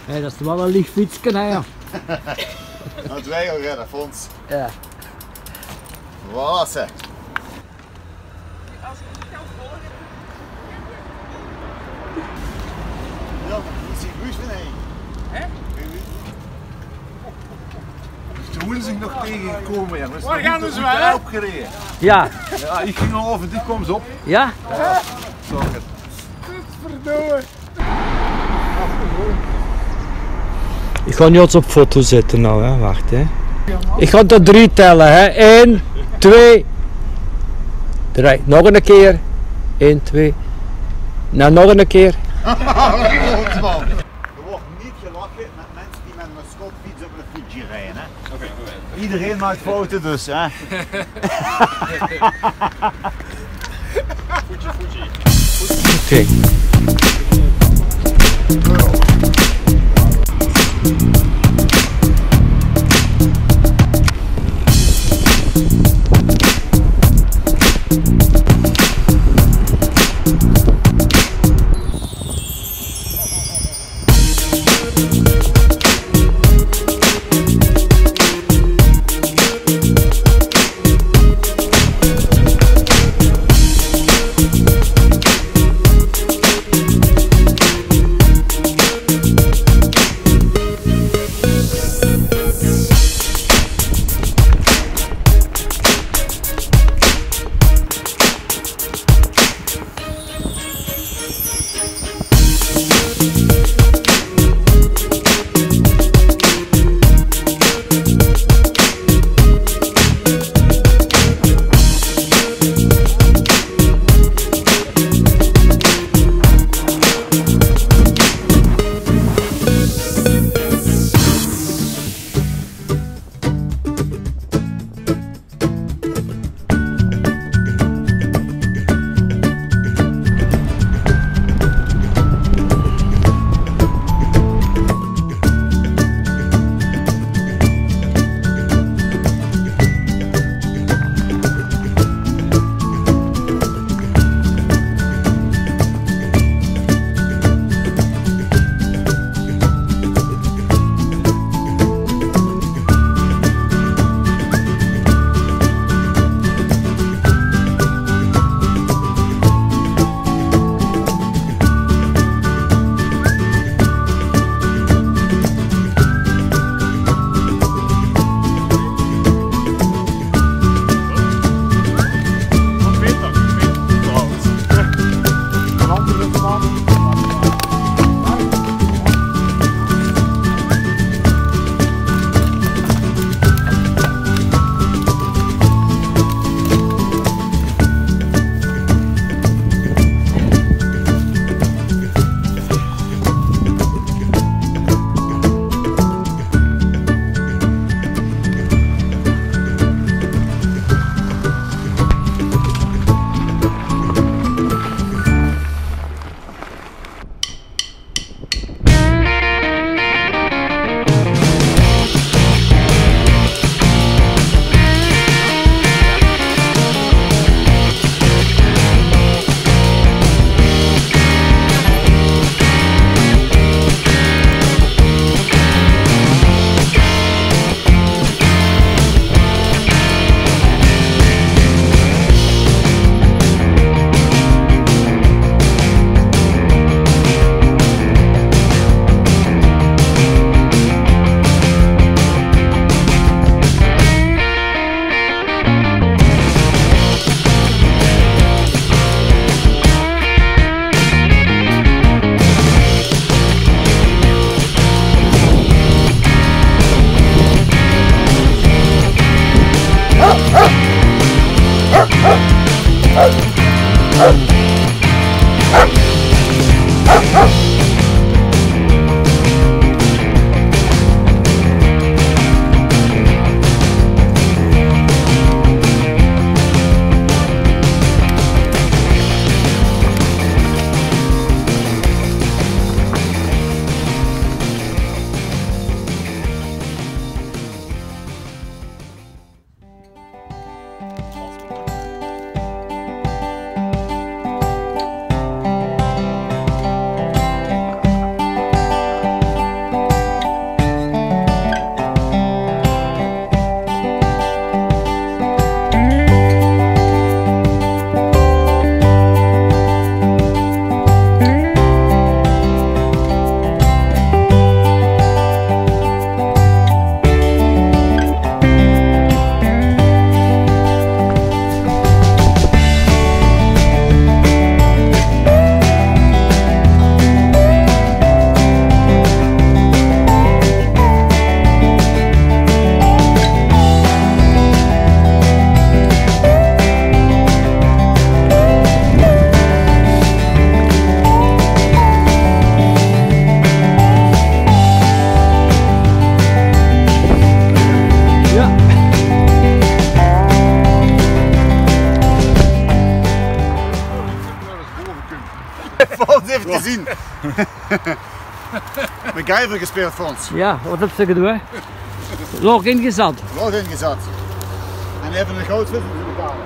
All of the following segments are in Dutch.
Hey, dat is wel een licht fietsje, hè, ja. Dat wij al redden, Fons. Ja. Voilà, zeg. Ja, dat is goed van hij. Hè? Ze moeten zich nog tegengekomen, jongens. Waar gaan we zwemmen? Opgereden. Ja. Ja, ik ging al over, die komt op. Ja? Zorg het. Verdomme. Ik ga niet op foto zetten nou, hè. Wacht, hè. Ik ga tot 3 tellen, hè. 1, 2, 3. Nog een keer. 1, 2. Nou, nog een keer. Er wordt niet gelachen met mensen die met een schotfiets op een fietsje rijden. Hè? Okay. Iedereen maakt fouten dus. Hè? Oké. gezien. MacGyver gespeeld voor ons. Ja, wat heb ze gedaan? Log ingezet. Log ingezet. En even een goudvis moeten betalen.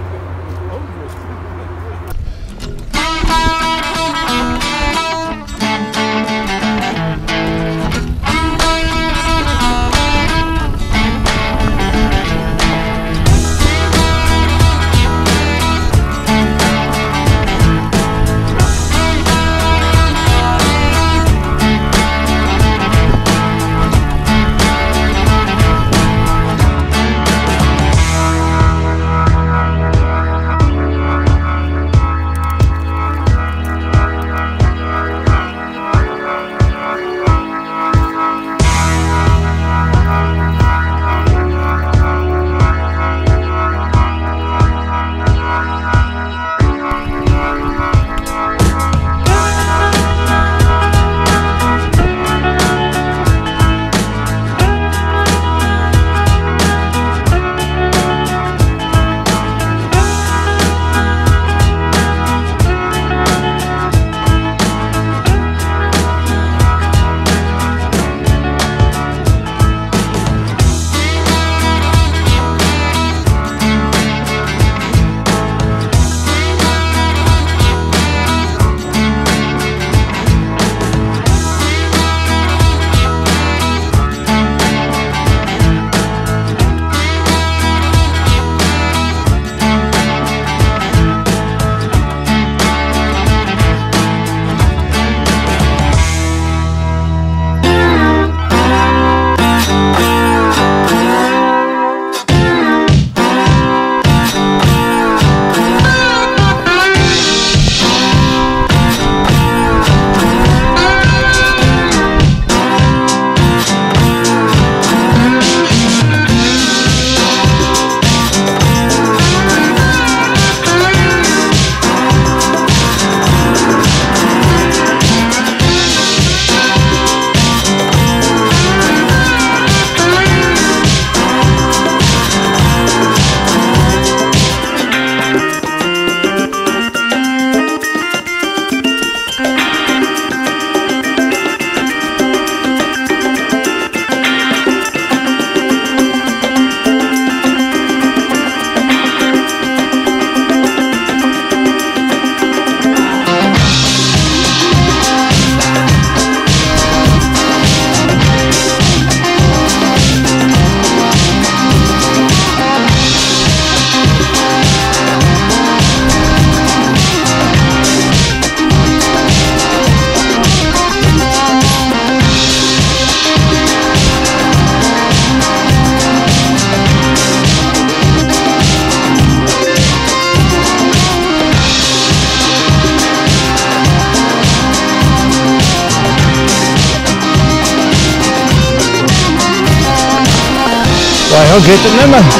Hij gaat het niet meer.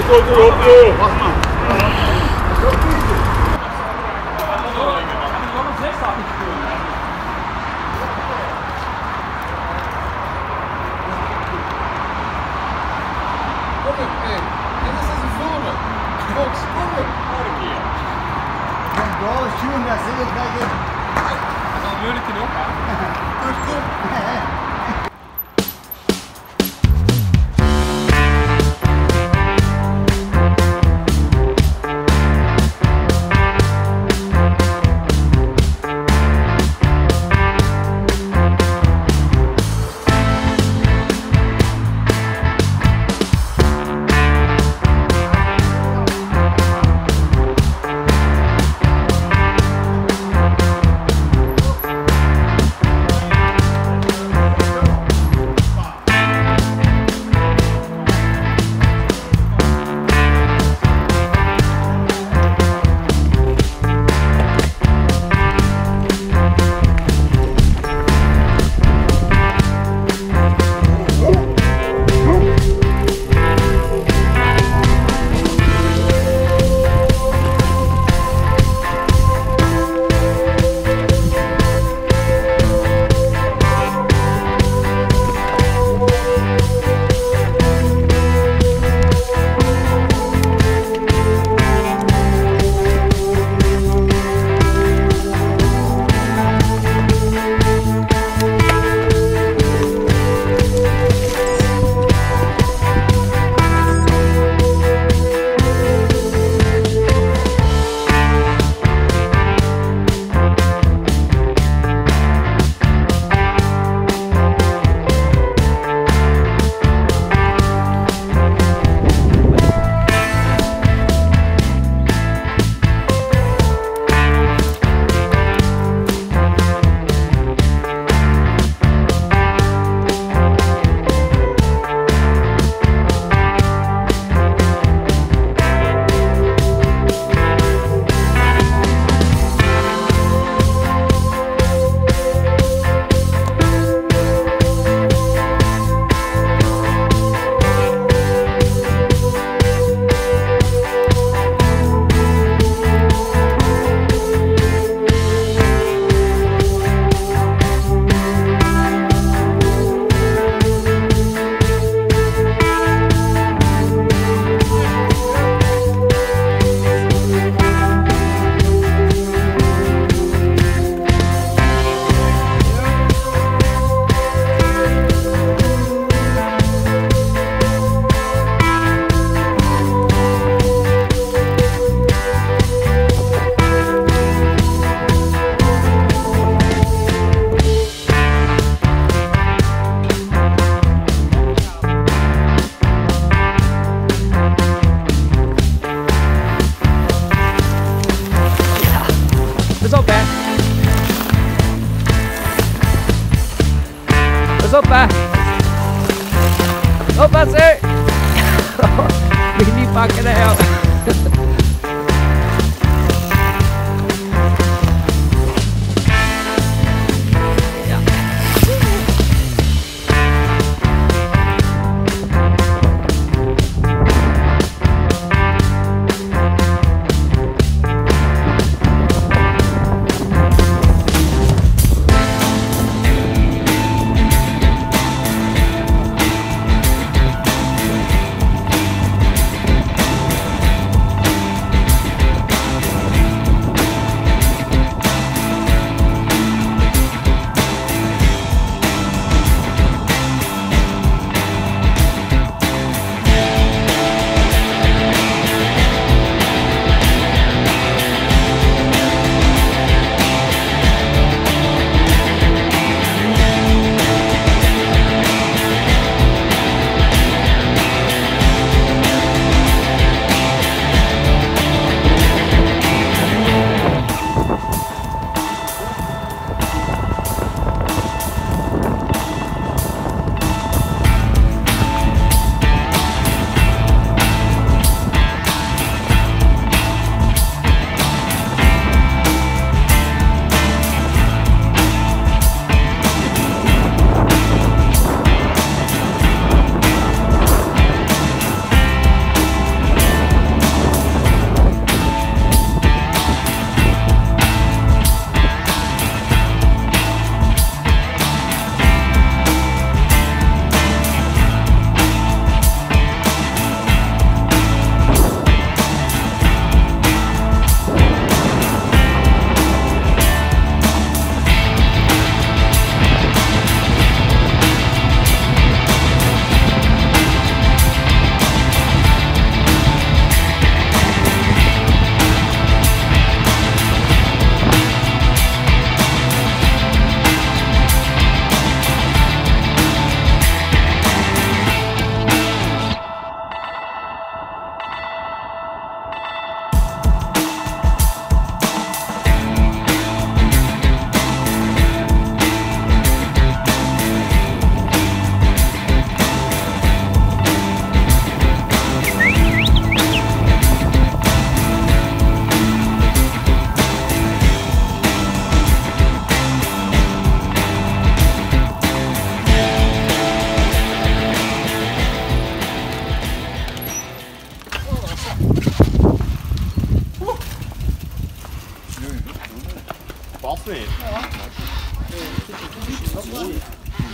Wacht maar. op hè. Oppassen. Moet je niet pakken hè.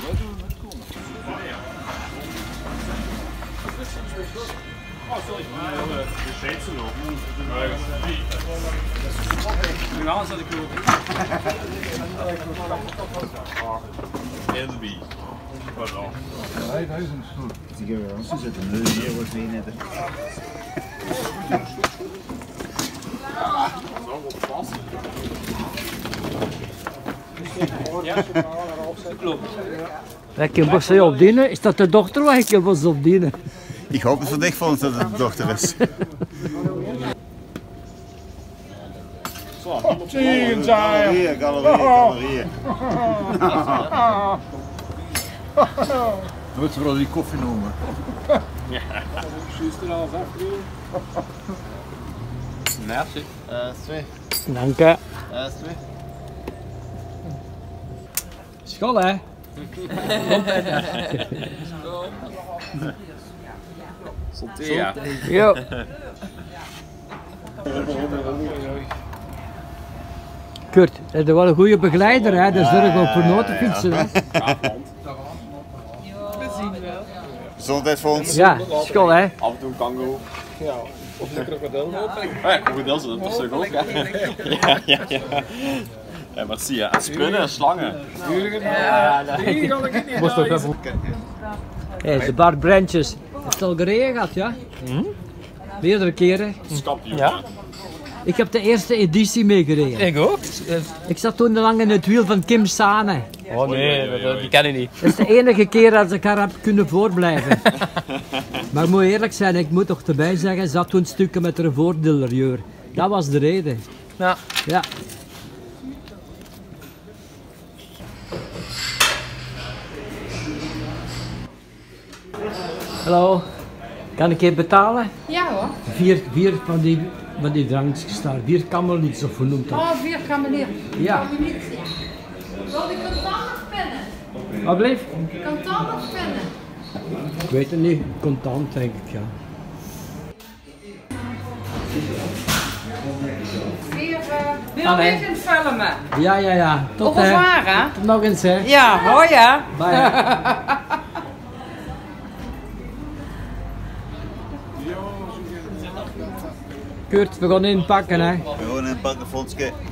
Ze zitten nu hier wordt mee net. Ik heb wat ze opdienen. Is dat de dochter waar ik heb wat opdienen? Ik hoop het voor dicht van dat het de dochter is. Tien zijn. Galerieën. Moet ze wel die koffie noemen? Merci. Twee. Dank je. Twee. School hè? Santé, ja. Jo. Kurt, dat is wel een goede begeleider hè, dat zorgt ook voor notenfietsen hè. Gezondheidsfonds. Ja, school hè. Af en toe een kangoeroe. Ja. Of de krokodil ook. Ja, krokodil zit er toch ook. Ja. Ja, maar zie je, en spinnen en slangen. Moest ook even. Hé, de Bart Brentjes. Heeft het al gereden gehad, ja? Meerdere keren. Skapje. Ja? Ik heb de eerste editie meegereden. Ik ook. Ik zat toen lang in het wiel van Kim Sane. Oh nee, die ken ik niet. Dat is de enige keer dat ik haar heb kunnen voorblijven. Maar ik moet eerlijk zijn, ik moet toch erbij zeggen, ze had toen stukken met haar voordeelerieur. Dat was de reden. Ja. Ja. Hallo, kan ik je betalen? Ja hoor. Vier van die drankjes daar, 4 kammerlieds of hoe noemt dat? Oh, 4 kamelier. Ja. Wil ik contant of pennen? Wat bleef? Contant of pennen? Ik weet het niet, contant denk ik ja. 4, wil Allee. ik filmen? Ja. Tot Op een waar hè? tot nog eens hè. Ja, hoi hè? Bye. Kurt, we gaan inpakken hè. Gewoon een pakkenfondske.